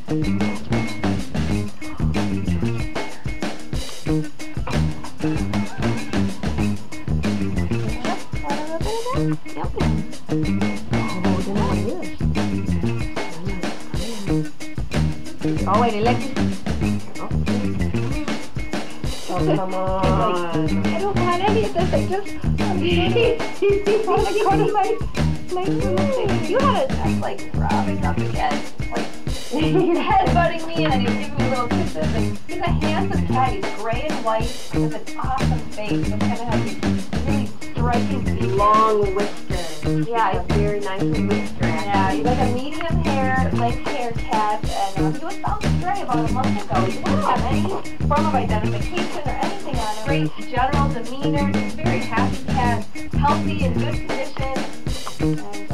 Oh, wait, electric. Oh, come on. I don't want any of this. I just on the corner of my you had it. I'm like rubbing up again. Like he's headbutting me and he's giving me little kisses. And he's a handsome cat. He's gray and white with an awesome face. It kind of has these really striking features. Long whiskers. Yeah, he's very nicely whiskered. Yeah, he's like a medium hair, length hair cat, and he was found stray about a month ago. He didn't have any form of identification or anything on him. Great general demeanor, just very happy cat, healthy, in good condition. And